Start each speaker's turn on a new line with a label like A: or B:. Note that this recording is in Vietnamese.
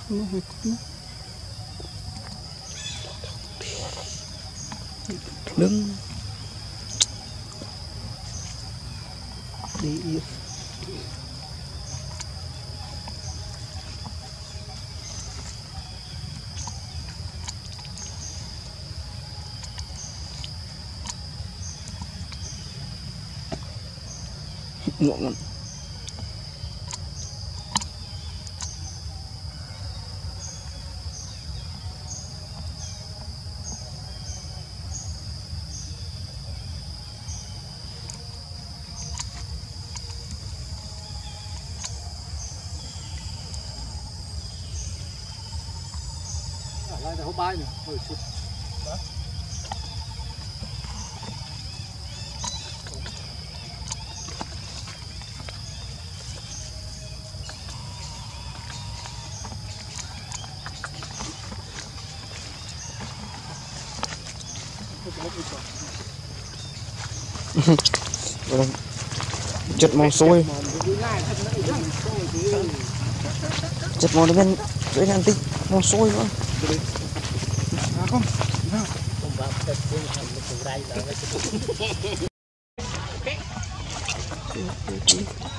A: Đứng đi ngọn
B: lại là hộp bài này hồi sụt
A: chật mong xôi chật mong bên dưới ăn tích mong xôi nữa
B: không
C: Không